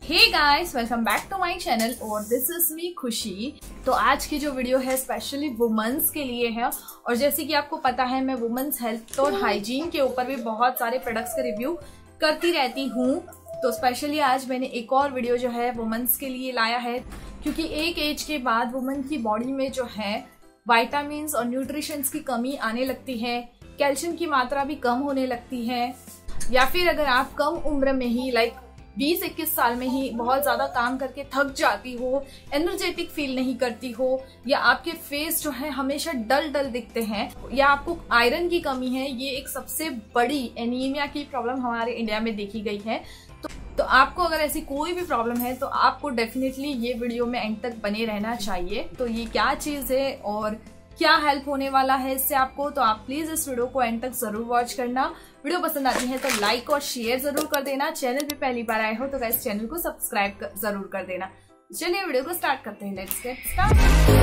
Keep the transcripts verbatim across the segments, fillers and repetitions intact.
Hey guys, welcome back to my channel और this is me Khushi. तो आज की जो वीडियो है स्पेशली वुमेन्स के लिए है और जैसे कि आपको पता है मैं वुमेन्स हेल्थ और हाइजीन के ऊपर भी बहुत सारे प्रोडक्ट्स का रिव्यू करती रहती हूँ। तो स्पेशली आज मैंने एक और वीडियो जो है वुमेन्स के लिए लाया है, क्योंकि एक एज के बाद वुमेन की बॉडी में जो है विटामिन्स और न्यूट्रिशंस की कमी आने लगती है, कैल्शियम की मात्रा भी कम होने लगती है, या फिर अगर आप कम उम्र में ही लाइक बीस इक्कीस साल में ही बहुत ज्यादा काम करके थक जाती हो, एनर्जेटिक फील नहीं करती हो, या आपके फेस जो है हमेशा डल डल दिखते हैं, या आपको आयरन की कमी है, ये एक सबसे बड़ी एनीमिया की प्रॉब्लम हमारे इंडिया में देखी गई है। तो, तो आपको अगर ऐसी कोई भी प्रॉब्लम है तो आपको डेफिनेटली ये वीडियो में एंड तक बने रहना चाहिए। तो ये क्या चीज है और क्या हेल्प होने वाला है इससे आपको, तो आप प्लीज इस वीडियो को एंड तक जरूर वॉच करना। वीडियो पसंद आती है तो लाइक और शेयर जरूर कर देना। चैनल पे पहली बार आए हो तो गाइस चैनल को सब्सक्राइब कर, जरूर कर देना। चलिए वीडियो को स्टार्ट करते हैं। Let's get start.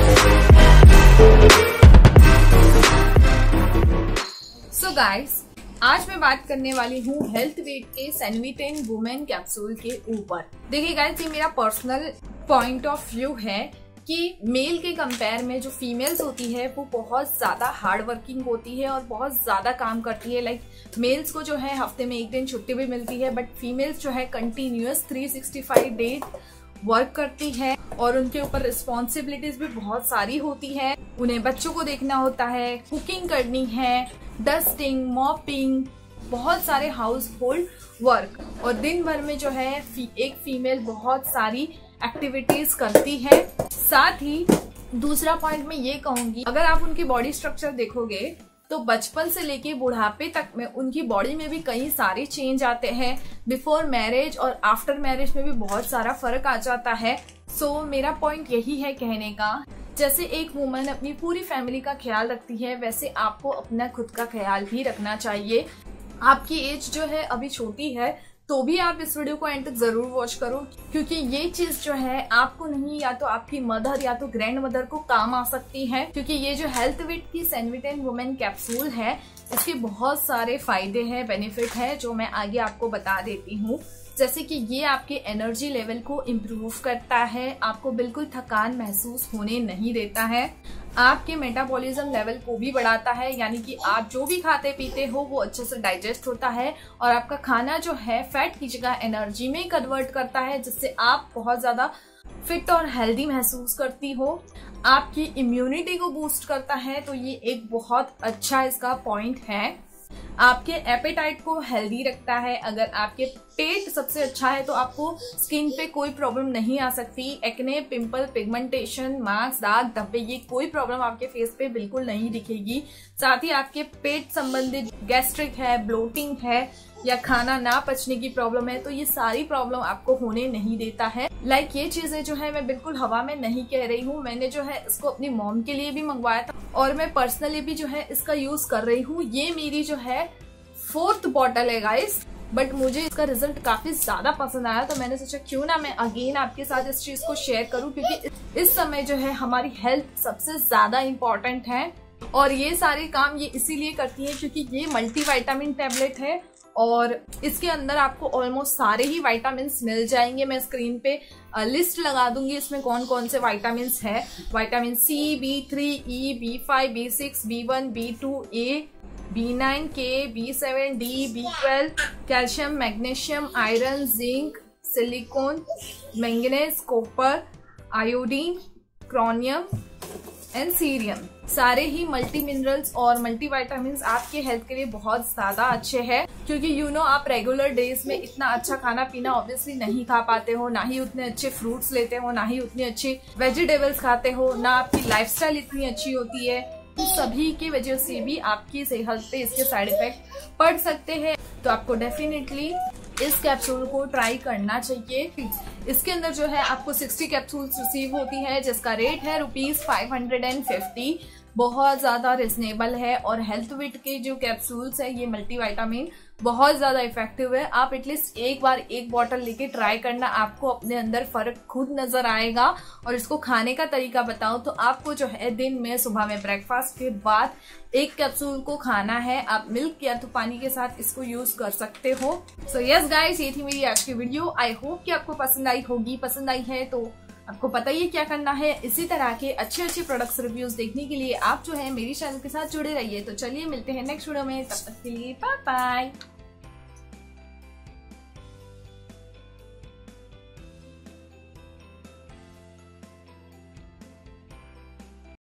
So guys, आज मैं बात करने वाली हूँ हेल्थ वेट के सैनविटेन वुमेन कैप्सूल के ऊपर। देखिए गाइस, ये मेरा पर्सनल पॉइंट ऑफ व्यू है कि मेल के कंपेयर में जो फीमेल्स होती है वो बहुत ज्यादा हार्ड वर्किंग होती है और बहुत ज्यादा काम करती है। लाइक मेल्स को जो है हफ्ते में एक दिन छुट्टी भी मिलती है, बट फीमेल्स जो है continuous three sixty five days work करती है और उनके ऊपर रिस्पॉन्सिबिलिटीज भी बहुत सारी होती है। उन्हें बच्चों को देखना होता है, कुकिंग करनी है, डस्टिंग, मॉपिंग, बहुत सारे हाउस होल्ड वर्क, और दिन भर में जो है एक फीमेल बहुत सारी एक्टिविटीज करती है। साथ ही दूसरा पॉइंट मैं ये कहूंगी, अगर आप उनकी बॉडी स्ट्रक्चर देखोगे तो बचपन से लेके बुढ़ापे तक में उनकी बॉडी में भी कई सारे चेंज आते हैं। बिफोर मैरिज और आफ्टर मैरिज में भी बहुत सारा फर्क आ जाता है। सो so, मेरा पॉइंट यही है कहने का, जैसे एक वुमन अपनी पूरी फैमिली का ख्याल रखती है वैसे आपको अपना खुद का ख्याल भी रखना चाहिए। आपकी एज जो है अभी छोटी है तो भी आप इस वीडियो को एंड तक जरूर वॉच करो, क्योंकि ये चीज जो है आपको नहीं, या तो आपकी मदर या तो ग्रैंड मदर को काम आ सकती है। क्योंकि ये जो हेल्थ वेट की सैनविटेन वुमेन कैप्सूल है इसके बहुत सारे फायदे हैं, बेनिफिट है, जो मैं आगे आपको बता देती हूँ। जैसे कि ये आपके एनर्जी लेवल को इम्प्रूव करता है, आपको बिल्कुल थकान महसूस होने नहीं देता है, आपके मेटाबॉलिज्म लेवल को भी बढ़ाता है, यानी कि आप जो भी खाते पीते हो वो अच्छे से डाइजेस्ट होता है और आपका खाना जो है फैट की जगह एनर्जी में कन्वर्ट करता है, जिससे आप बहुत ज्यादा फिट और हेल्दी महसूस करती हो। आपकी इम्यूनिटी को बूस्ट करता है, तो ये एक बहुत अच्छा इसका पॉइंट है। आपके एपेटाइट को हेल्दी रखता है। अगर आपके पेट सबसे अच्छा है तो आपको स्किन पे कोई प्रॉब्लम नहीं आ सकती। एक्ने, पिंपल, पिगमेंटेशन, मार्क्स, दाग, धब्बे, ये कोई प्रॉब्लम आपके फेस पे बिल्कुल नहीं दिखेगी। साथ ही आपके पेट संबंधित गैस्ट्रिक है, ब्लोटिंग है, या खाना ना पचने की प्रॉब्लम है, तो ये सारी प्रॉब्लम आपको होने नहीं देता है। लाइक like ये चीजें जो है मैं बिल्कुल हवा में नहीं कह रही हूँ, मैंने जो है इसको अपनी मॉम के लिए भी मंगवाया था और मैं पर्सनली भी जो है इसका यूज कर रही हूँ। ये मेरी जो है फोर्थ बॉटल है गाइस, बट मुझे इसका रिजल्ट काफी ज्यादा पसंद आया, तो मैंने सोचा क्यों ना मैं अगेन आपके साथ इस चीज को शेयर करूं, क्योंकि इस समय जो है हमारी हेल्थ सबसे ज्यादा इम्पोर्टेंट है। और ये सारे काम ये इसीलिए करती है क्योंकि ये मल्टीविटामिन टैबलेट है और इसके अंदर आपको ऑलमोस्ट सारे ही विटामिन्स मिल जाएंगे। मैं स्क्रीन पे लिस्ट लगा दूंगी इसमें कौन कौन से विटामिन्स है। Vitamin C, B three, E, B five, B six, B one, B two, A, B nine, K, B seven, D, B twelve, calcium, magnesium, iron, zinc, silicon, manganese, copper, iodine, chromium and cerium, सारे ही multi minerals और multi vitamins आपके health के लिए बहुत ज्यादा अच्छे हैं। क्योंकि यू नो आप रेगुलर डेज में इतना अच्छा खाना पीना ऑब्वियसली नहीं खा पाते हो, ना ही उतने अच्छे फ्रूट्स लेते हो, ना ही उतने अच्छे वेजिटेबल्स खाते हो, ना आपकी लाइफस्टाइल इतनी अच्छी होती है। तो सभी की वजह से भी आपकी सेहत पे इसके साइड इफेक्ट पड़ सकते हैं। तो आपको डेफिनेटली इस कैप्सूल को ट्राई करना चाहिए। इसके अंदर जो है आपको साठ कैप्सूल्स रिसीव होती है, जिसका रेट है rupees five hundred and fifty. बहुत ज्यादा रिजनेबल है और हेल्थ विट के जो कैप्सूल्स है ये मल्टीविटामिन बहुत ज्यादा इफेक्टिव है। आप एटलीस्ट एक बार एक बॉटल लेके ट्राई करना, आपको अपने अंदर फर्क खुद नजर आएगा। और इसको खाने का तरीका बताऊं तो आपको जो है दिन में सुबह में ब्रेकफास्ट के बाद एक कैप्सूल को खाना है। आप मिल्क या तो पानी के साथ इसको यूज कर सकते हो। सो यस गाइस, ये थी मेरी आज की वीडियो। आई होप कि आपको पसंद आई होगी। पसंद आई है तो आपको पता ही है क्या करना है। इसी तरह के अच्छे अच्छे प्रोडक्ट्स रिव्यूज देखने के लिए आप जो है मेरी चैनल के साथ जुड़े रहिए। तो चलिए मिलते हैं नेक्स्ट वीडियो में, तब तक के लिए बाय बाय।